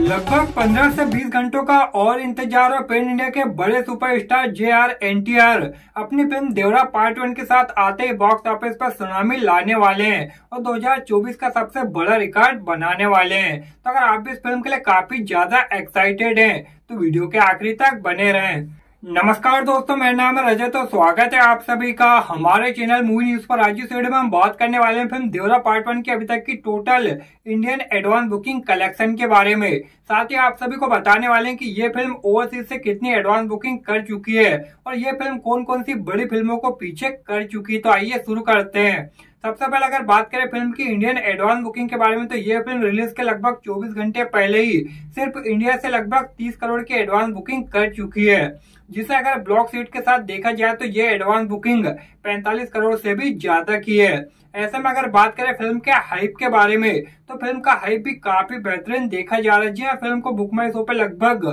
लगभग 15 से 20 घंटों का और इंतजार और पैन इंडिया के बड़े सुपरस्टार JR NTR अपनी फिल्म देवरा पार्ट 1 के साथ आते ही बॉक्स ऑफिस पर सुनामी लाने वाले हैं और 2024 का सबसे बड़ा रिकॉर्ड बनाने वाले हैं। तो अगर आप भी इस फिल्म के लिए काफी ज्यादा एक्साइटेड हैं तो वीडियो के आखिरी तक बने रहें। नमस्कार दोस्तों, मेरा नाम है रजत और स्वागत है आप सभी का हमारे चैनल मूवी न्यूज पर। आज इस वीडियो में हम बात करने वाले हैं फिल्म देवरा पार्ट 1 की अभी तक की total Indian advance booking collection के बारे में। साथ ही आप सभी को बताने वाले हैं कि ये फिल्म ओवरसीज से कितनी एडवांस बुकिंग कर चुकी है और ये फिल्म कौन कौन सी बड़ी फिल्मों को पीछे कर चुकी है। तो आइए शुरू करते हैं। सबसे पहले अगर बात करें फिल्म की इंडियन एडवांस बुकिंग के बारे में तो ये फिल्म रिलीज के लगभग 24 घंटे पहले ही सिर्फ इंडिया से लगभग 30 करोड़ की एडवांस बुकिंग कर चुकी है, जिसे अगर ब्लॉक सीट के साथ देखा जाए तो ये एडवांस बुकिंग 45 करोड़ से भी ज्यादा की है। ऐसे में अगर बात करें फिल्म के हाइप के बारे में तो फिल्म का हाइप भी काफी बेहतरीन देखा जा रहा है। जी हाँ, फिल्म को बुक माई शो पे लगभग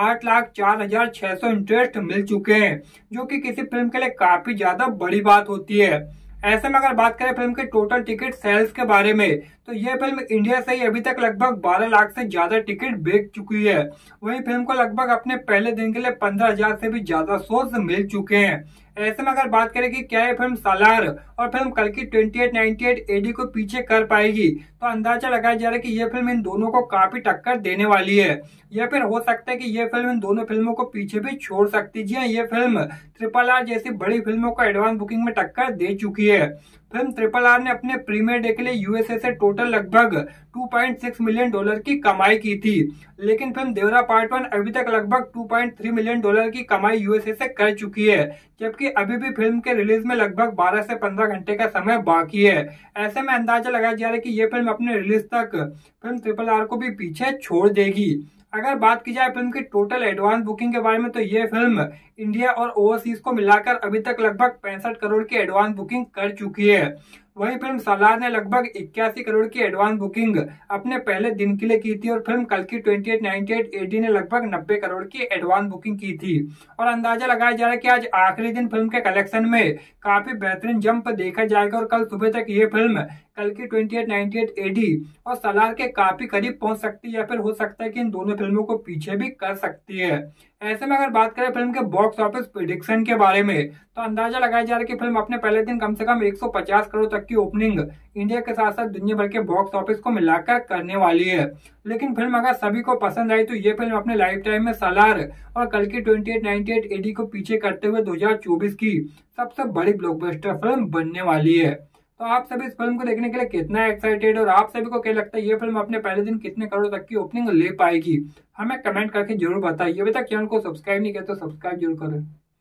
8,04,600 इंटरेस्ट मिल चुके हैं, जो कि किसी फिल्म के लिए काफी ज्यादा बड़ी बात होती है। ऐसे में अगर बात करें फिल्म के टोटल टिकट सेल्स के बारे में तो यह फिल्म इंडिया से ही अभी तक लगभग 12 लाख से ज्यादा टिकट बेच चुकी है। वहीं फिल्म को लगभग अपने पहले दिन के लिए 15,000 से भी ज्यादा शोज मिल चुके हैं। ऐसे में अगर बात करें कि क्या ये फिल्म सालार और फिल्म कल की 2898 AD को पीछे कर पाएगी तो अंदाजा लगाया जा रहा है कि ये फिल्म इन दोनों को काफी टक्कर देने वाली है, या फिर हो सकता है कि ये फिल्म इन दोनों फिल्मों को पीछे भी छोड़ सकती है। जी हाँ, ये फिल्म RRR जैसी बड़ी फिल्मों को एडवांस बुकिंग में टक्कर दे चुकी है। फिल्म RRR ने अपने प्रीमियर डे के लिए USA से टोटल लगभग $2.6 मिलियन की कमाई की थी, लेकिन फिल्म देवरा पार्ट 1 अभी तक लगभग $2.3 मिलियन की कमाई USA से कर चुकी है, जबकि अभी भी फिल्म के रिलीज में लगभग 12 से 15 घंटे का समय बाकी है। ऐसे में अंदाजा लगाया जा रहा है कि ये फिल्म अपने रिलीज तक फिल्म RRR को भी पीछे छोड़ देगी। अगर बात की जाए फिल्म की टोटल एडवांस बुकिंग के बारे में तो ये फिल्म इंडिया और ओवरसीज को मिलाकर अभी तक लगभग 65 करोड़ की एडवांस बुकिंग कर चुकी है। वहीं फिल्म सालार ने लगभग 81 करोड़ की एडवांस बुकिंग अपने पहले दिन के लिए की थी और फिल्म कल की 2898 AD ने लगभग 90 करोड़ की एडवांस बुकिंग की थी। और अंदाजा लगाया जा रहा है कि आज आखिरी दिन फिल्म के कलेक्शन में काफी बेहतरीन जंप देखा जाएगा और कल सुबह तक ये फिल्म कल की 2898 AD और सालार के काफी करीब पहुंच सकती है, या फिर हो सकता है कि इन दोनों फिल्मों को पीछे भी कर सकती है। ऐसे में अगर बात करें फिल्म के बॉक्स ऑफिस प्रेडिक्शन के बारे में तो अंदाजा लगाया जा रहा है कि फिल्म अपने पहले दिन कम से कम 150 करोड़ तक की ओपनिंग इंडिया के साथ साथ दुनिया भर के बॉक्स ऑफिस को मिलाकर करने वाली है। लेकिन फिल्म अगर सभी को पसंद आई तो ये फिल्म अपने लाइफ टाइम में सालार और कल की 2898 AD को पीछे करते हुए 2024 की सबसे बड़ी ब्लॉकबस्टर फिल्म बनने वाली है। तो आप सभी इस फिल्म को देखने के लिए कितना एक्साइटेड और आप सभी को क्या लगता है ये फिल्म अपने पहले दिन कितने करोड़ तक की ओपनिंग ले पाएगी, हमें कमेंट करके जरूर बताइए। अभी तक चैनल को सब्सक्राइब नहीं किया तो सब्सक्राइब जरूर करें।